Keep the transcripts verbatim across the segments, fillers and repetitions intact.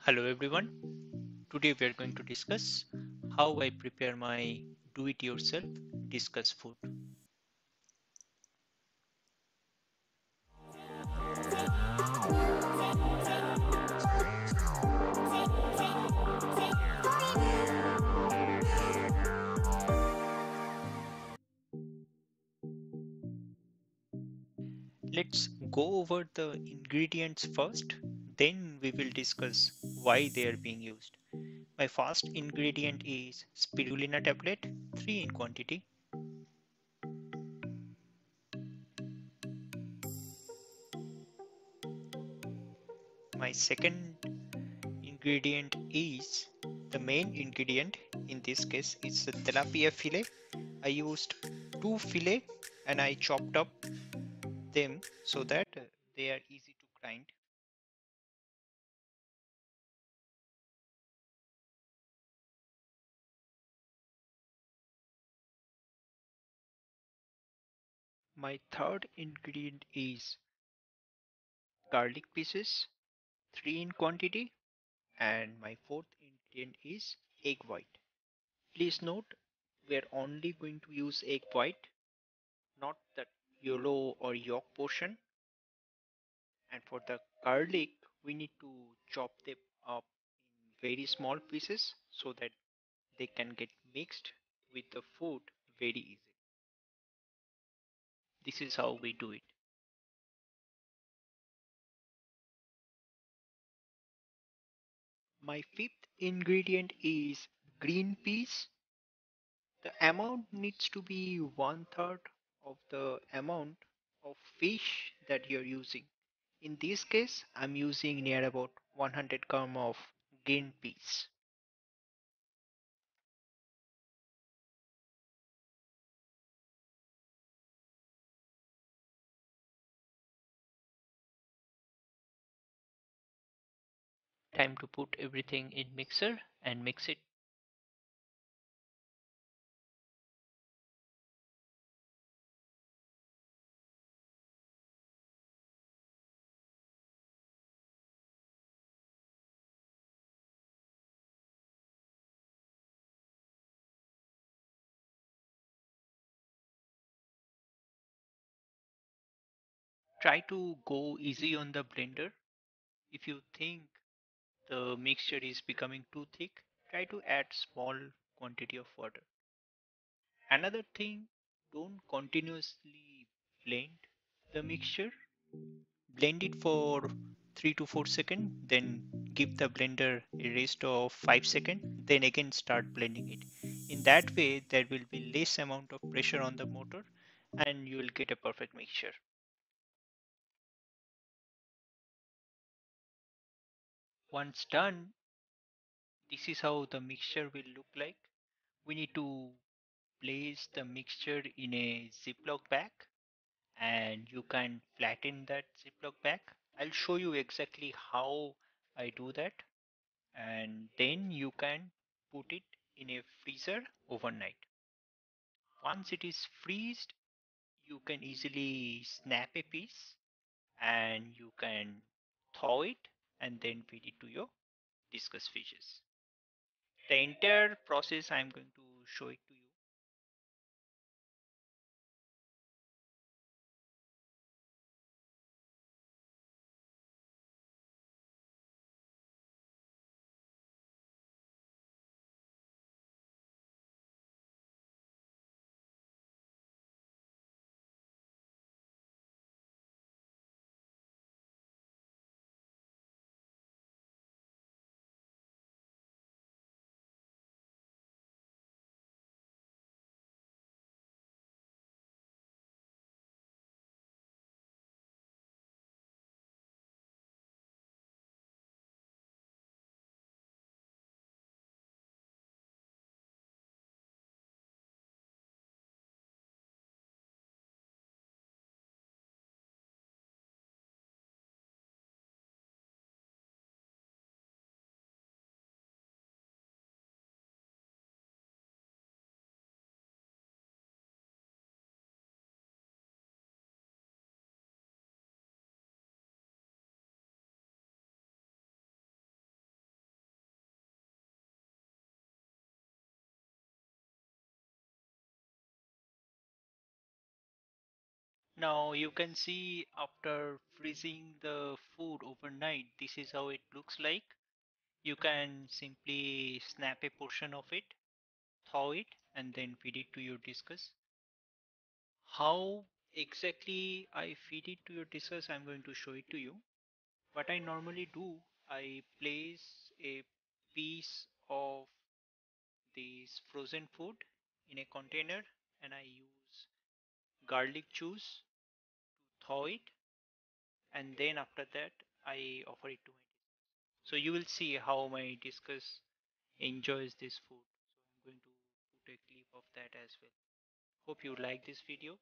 Hello everyone. Today we are going to discuss how I prepare my do-it-yourself discuss food. Let's go over the ingredients first, then we will discuss why they are being used. My first ingredient is spirulina tablet, three in quantity. My second ingredient is the main ingredient in this case is the tilapia fillet. I used two fillet and I chopped up them so that uh, they are easy to grind. My third ingredient is garlic pieces, three in quantity, and my fourth ingredient is egg white. Please note we are only going to use egg white, not the yellow or yolk portion. And for the garlic, we need to chop them up in very small pieces so that they can get mixed with the food very easy. This is how we do it. My fifth ingredient is green peas. The amount needs to be one third of the amount of fish that you're using. In this case, I'm using near about one hundred gram of green peas. Time to put everything in mixer and mix it. Try to go easy on the blender. If you think the mixture is becoming too thick, try to add small quantity of water. Another thing, don't continuously blend the mixture. Blend it for three to four seconds, then give the blender a rest of five seconds, then again start blending it. In that way, there will be less amount of pressure on the motor and you will get a perfect mixture. Once done, this is how the mixture will look like. We need to place the mixture in a Ziploc bag and you can flatten that Ziploc bag. I'll show you exactly how I do that, and then you can put it in a freezer overnight. Once it is freezed, you can easily snap a piece and you can thaw it and then feed it to your discus fishes. The entire process I'm going to show it to you. Now you can see after freezing the food overnight, this is how it looks like. You can simply snap a portion of it, thaw it, and then feed it to your discus. How exactly I feed it to your discus, I'm going to show it to you. What I normally do, I place a piece of this frozen food in a container and I use garlic juice to thaw it, and then after that I offer it to my discus. So you will see how my discus enjoys this food. So I'm going to put a clip of that as well. Hope you like this video.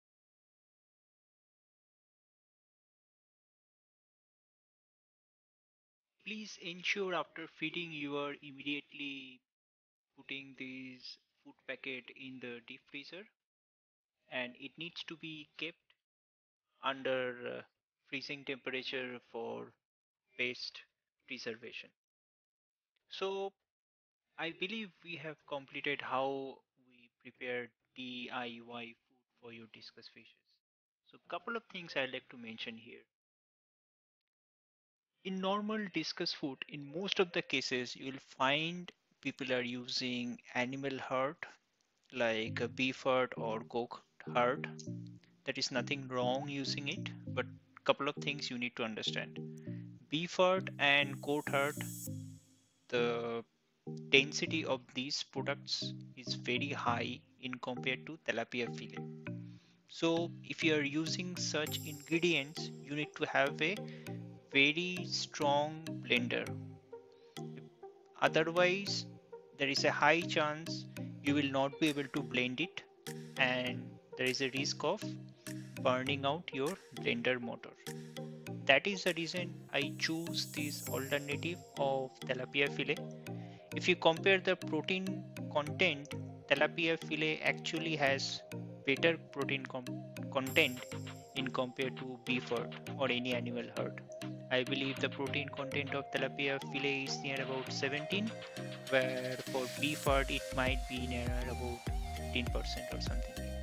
Please ensure after feeding you are immediately putting this food packet in the deep freezer, and it needs to be kept under uh, freezing temperature for best preservation. So I believe we have completed how we prepare D I Y food for your discus fishes. So couple of things I'd like to mention here. In normal discus food, in most of the cases, you will find people are using animal herd like a beef herd or goat herd. There is nothing wrong using it, but couple of things you need to understand. Beef herd and goat herd, the density of these products is very high in compared to tilapia fillet. So if you are using such ingredients, you need to have a very strong blender. Otherwise, there is a high chance you will not be able to blend it, and there is a risk of burning out your blender motor. That is the reason I choose this alternative of tilapia fillet. If you compare the protein content, tilapia fillet actually has better protein content in compared to beef herd or any animal herd. I believe the protein content of tilapia fillet is near about seventeen, where for beef herd it might be near about fifteen percent or something like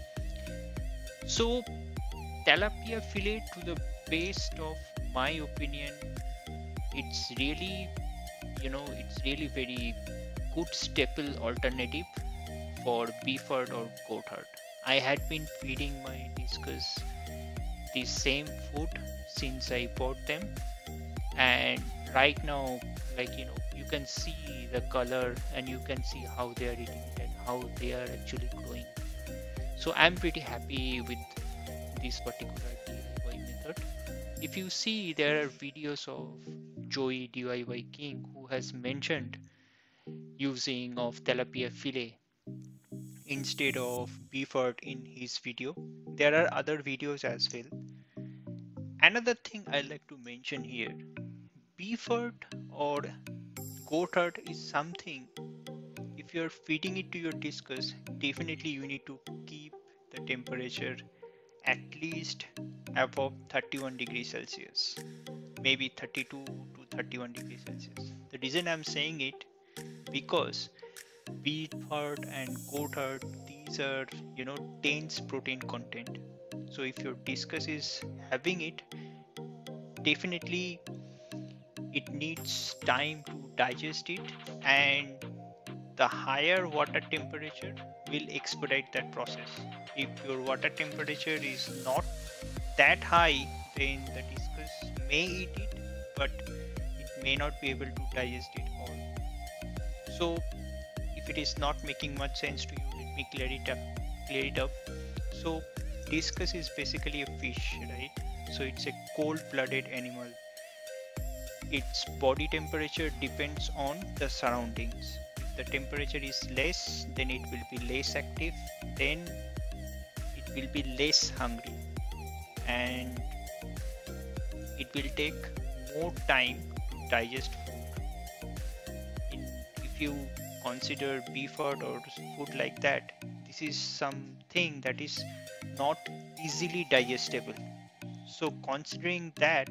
that. So tilapia fillet, to the best of my opinion, it's really, you know, it's really very good staple alternative for beef herd or goat herd. I had been feeding my discus the same food since I bought them, and right now, like, you know, you can see the color and you can see how they are eating it and how they are actually growing. So I'm pretty happy with this particular D I Y method. If you see, there are videos of Joey D I Y King who has mentioned using of tilapia fillet instead of beef herd in his video. There are other videos as well. Another thing I like to mention here, beef herd or goat herd is something, if you're feeding it to your discus, definitely you need to keep the temperature at least above thirty-one degrees Celsius, maybe thirty-two to thirty-one degrees Celsius. The reason I'm saying it, because beef herd and goat herd, these are, you know, dense protein content. So if your discus is having it, definitely it needs time to digest it, and the higher water temperature will expedite that process. If your water temperature is not that high, then the discus may eat it, but it may not be able to digest it all. So if it is not making much sense to you, let me clear it up clear it up So discus is basically a fish, right? So it's a cold blooded animal. Its body temperature depends on the surroundings. If the temperature is less, then it will be less active, then it will be less hungry, and it will take more time to digest food. In, if you consider beef herd or food like that, this is something that is not easily digestible. So considering that,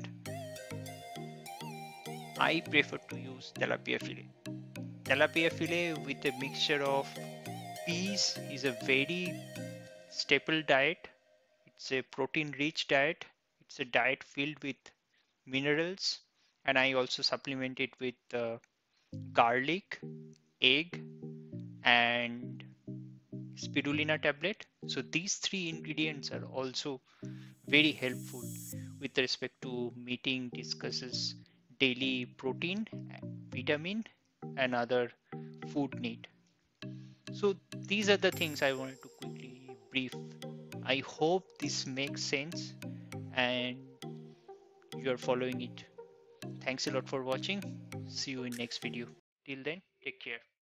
I prefer to use tilapia fillet. Tilapia fillet with a mixture of peas is a very staple diet. It's a protein rich diet. It's a diet filled with minerals, and I also supplement it with uh, garlic, egg, and spirulina tablet. So these three ingredients are also very helpful with respect to meeting discusses daily protein, vitamin, and other food need. So these are the things I wanted to quickly brief. I hope this makes sense and you are following it. Thanks a lot for watching. See you in next video. Till then, take care.